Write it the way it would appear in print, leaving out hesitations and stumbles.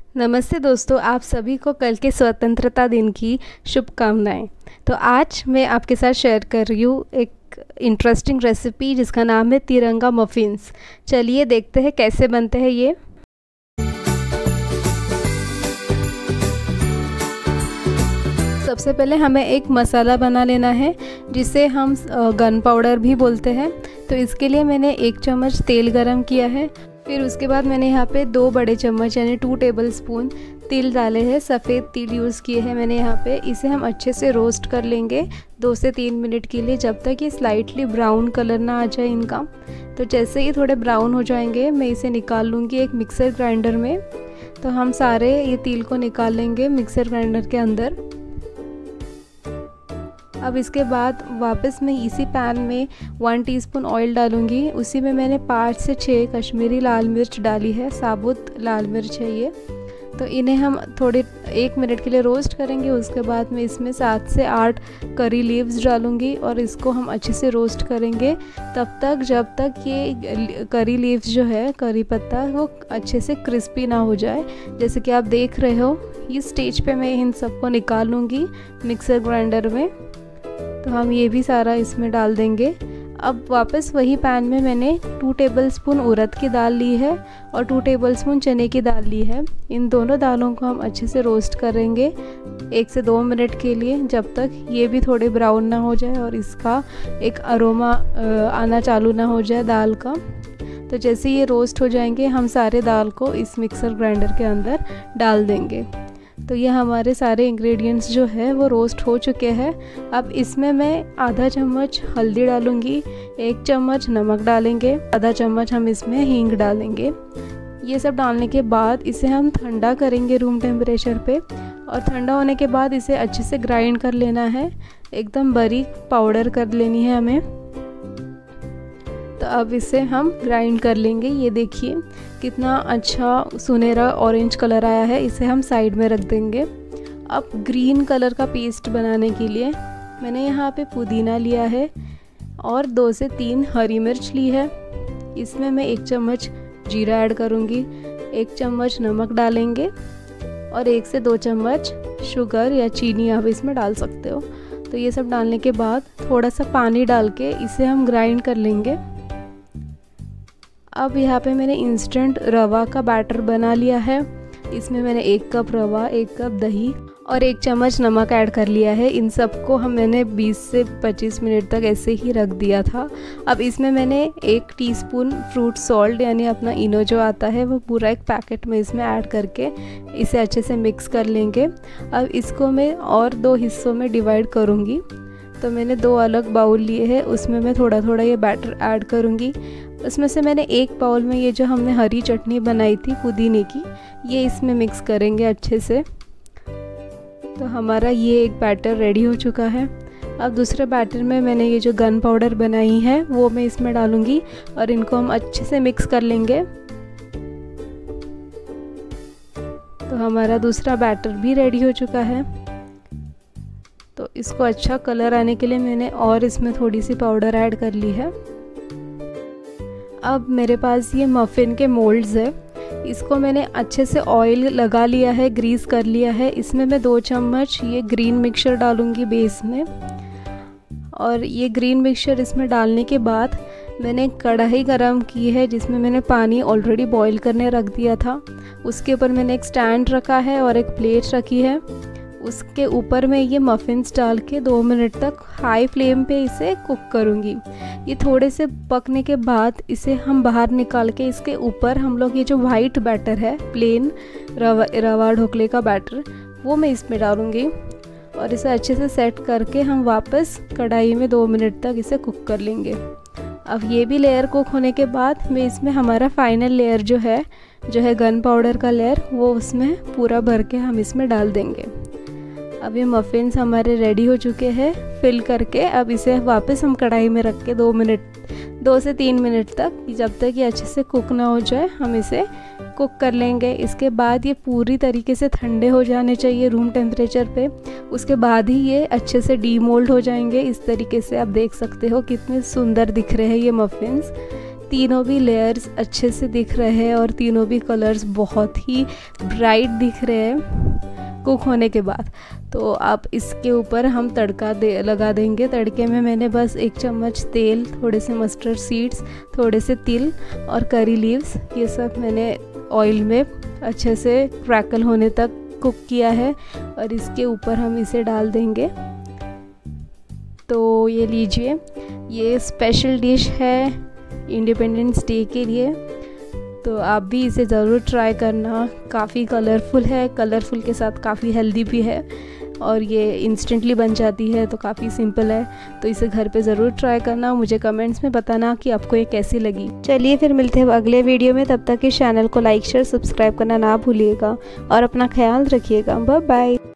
नमस्ते दोस्तों, आप सभी को कल के स्वतंत्रता दिन की शुभकामनाएं। तो आज मैं आपके साथ शेयर कर रही हूँ एक इंटरेस्टिंग रेसिपी जिसका नाम है तिरंगा मफ़िन्स। चलिए देखते हैं कैसे बनते हैं ये। सबसे पहले हमें एक मसाला बना लेना है जिसे हम गन पाउडर भी बोलते हैं। तो इसके लिए मैंने 1 चम्मच तेल गरम किया है। फिर उसके बाद मैंने यहाँ पे 2 बड़े चम्मच यानी 2 टेबलस्पून तिल डाले हैं। सफ़ेद तिल यूज़ किए हैं मैंने यहाँ पे। इसे हम अच्छे से रोस्ट कर लेंगे 2 से 3 मिनट के लिए, जब तक ये स्लाइटली ब्राउन कलर ना आ जाए इनका। तो जैसे ही थोड़े ब्राउन हो जाएंगे मैं इसे निकाल लूँगी एक मिक्सर ग्राइंडर में। तो हम सारे ये तिल को निकाल लेंगे मिक्सर ग्राइंडर के अंदर। अब इसके बाद वापस मैं इसी पैन में 1 टीस्पून ऑयल डालूंगी। उसी में मैंने 5 से 6 कश्मीरी लाल मिर्च डाली है, साबुत लाल मिर्च है ये। तो इन्हें हम थोड़े 1 मिनट के लिए रोस्ट करेंगे। उसके बाद मैं इसमें 7 से 8 करी लीव्स डालूंगी और इसको हम अच्छे से रोस्ट करेंगे तब तक जब तक ये करी लीव्स जो है, करी पत्ता, वो अच्छे से क्रिस्पी ना हो जाए। जैसे कि आप देख रहे हो, इस स्टेज पे मैं इन सबको निकाल लूँगी मिक्सर ग्राइंडर में। तो हम ये भी सारा इसमें डाल देंगे। अब वापस वही पैन में मैंने 2 टेबलस्पून उड़द की दाल ली है और 2 टेबलस्पून चने की दाल ली है। इन दोनों दालों को हम अच्छे से रोस्ट करेंगे 1 से 2 मिनट के लिए, जब तक ये भी थोड़े ब्राउन ना हो जाए और इसका एक अरोमा आना चालू ना हो जाए दाल का। तो जैसे ये रोस्ट हो जाएंगे हम सारे दाल को इस मिक्सर ग्राइंडर के अंदर डाल देंगे। तो ये हमारे सारे इंग्रेडिएंट्स जो है वो रोस्ट हो चुके हैं। अब इसमें मैं आधा चम्मच हल्दी डालूंगी, 1 चम्मच नमक डालेंगे, आधा चम्मच हम इसमें हींग डालेंगे। ये सब डालने के बाद इसे हम ठंडा करेंगे रूम टेम्परेचर पे, और ठंडा होने के बाद इसे अच्छे से ग्राइंड कर लेना है। एकदम बारीक पाउडर कर लेनी है हमें। तो अब इसे हम ग्राइंड कर लेंगे। ये देखिए कितना अच्छा सुनहरा ऑरेंज कलर आया है। इसे हम साइड में रख देंगे। अब ग्रीन कलर का पेस्ट बनाने के लिए मैंने यहाँ पे पुदीना लिया है और 2 से 3 हरी मिर्च ली है। इसमें मैं 1 चम्मच जीरा ऐड करूँगी, 1 चम्मच नमक डालेंगे और 1 से 2 चम्मच शुगर या चीनी आप इसमें डाल सकते हो। तो ये सब डालने के बाद थोड़ा सा पानी डाल के इसे हम ग्राइंड कर लेंगे। अब यहाँ पे मैंने इंस्टेंट रवा का बैटर बना लिया है। इसमें मैंने 1 कप रवा, 1 कप दही और 1 चम्मच नमक ऐड कर लिया है। इन सबको मैंने 20 से 25 मिनट तक ऐसे ही रख दिया था। अब इसमें मैंने 1 टीस्पून फ्रूट सॉल्ट यानी अपना इनो जो आता है वो पूरा एक पैकेट में इसमें ऐड करके इसे अच्छे से मिक्स कर लेंगे। अब इसको मैं और 2 हिस्सों में डिवाइड करूँगी। तो मैंने 2 अलग बाउल लिए हैं, उसमें मैं थोड़ा थोड़ा ये बैटर ऐड करूँगी। उसमें से मैंने 1 बाउल में ये जो हमने हरी चटनी बनाई थी पुदीने की, ये इसमें मिक्स करेंगे अच्छे से। तो हमारा ये एक बैटर रेडी हो चुका है। अब दूसरे बैटर में मैंने ये जो गन पाउडर बनाई है वो मैं इसमें डालूँगी और इनको हम अच्छे से मिक्स कर लेंगे। तो हमारा दूसरा बैटर भी रेडी हो चुका है। तो इसको अच्छा कलर आने के लिए मैंने और इसमें थोड़ी सी पाउडर ऐड कर ली है। अब मेरे पास ये मफ़िन के मोल्ड्स है। इसको मैंने अच्छे से ऑयल लगा लिया है, ग्रीस कर लिया है। इसमें मैं 2 चम्मच ये ग्रीन मिक्सचर डालूँगी बेस में। और ये ग्रीन मिक्सचर इसमें डालने के बाद मैंने कढ़ाई गरम की है जिसमें मैंने पानी ऑलरेडी बॉईल करने रख दिया था। उसके ऊपर मैंने एक स्टैंड रखा है और एक प्लेट रखी है। उसके ऊपर मैं ये मफ़िन्स डाल के 2 मिनट तक हाई फ्लेम पे इसे कुक करूँगी। ये थोड़े से पकने के बाद इसे हम बाहर निकाल के इसके ऊपर हम लोग ये जो वाइट बैटर है, प्लेन रवा ढोकले का बैटर, वो मैं इसमें डालूँगी और इसे अच्छे से सेट करके हम वापस कढ़ाई में 2 मिनट तक इसे कुक कर लेंगे। अब ये भी लेयर कुक होने के बाद मैं इसमें हमारा फाइनल लेयर जो है गन पाउडर का लेयर, वो उसमें पूरा भर के हम इसमें डाल देंगे। अब ये मफ़िन्स हमारे रेडी हो चुके हैं फिल करके। अब इसे वापस हम कढ़ाई में रख के 2 से 3 मिनट तक, जब तक ये अच्छे से कुक ना हो जाए, हम इसे कुक कर लेंगे। इसके बाद ये पूरी तरीके से ठंडे हो जाने चाहिए रूम टेम्परेचर पे। उसके बाद ही ये अच्छे से डीमोल्ड हो जाएंगे। इस तरीके से आप देख सकते हो कितने सुंदर दिख रहे हैं ये मफ़िन्स। तीनों भी लेयर्स अच्छे से दिख रहे हैं और तीनों भी कलर्स बहुत ही ब्राइट दिख रहे हैं कुक होने के बाद। तो अब इसके ऊपर हम तड़का लगा देंगे। तड़के में मैंने बस 1 चम्मच तेल, थोड़े से मस्टर्ड सीड्स, थोड़े से तिल और करी लीव्स, ये सब मैंने ऑयल में अच्छे से क्रैकल होने तक कुक किया है और इसके ऊपर हम इसे डाल देंगे। तो ये लीजिए, ये स्पेशल डिश है इंडिपेंडेंस डे के लिए, तो आप भी इसे ज़रूर ट्राई करना। काफ़ी कलरफुल है, कलरफुल के साथ काफ़ी हेल्दी भी है और ये इंस्टेंटली बन जाती है, तो काफ़ी सिंपल है। तो इसे घर पे ज़रूर ट्राई करना, मुझे कमेंट्स में बताना कि आपको ये कैसी लगी। चलिए फिर मिलते हैं अगले वीडियो में, तब तक इस चैनल को लाइक शेयर सब्सक्राइब करना ना भूलिएगा और अपना ख्याल रखिएगा। Bye bye.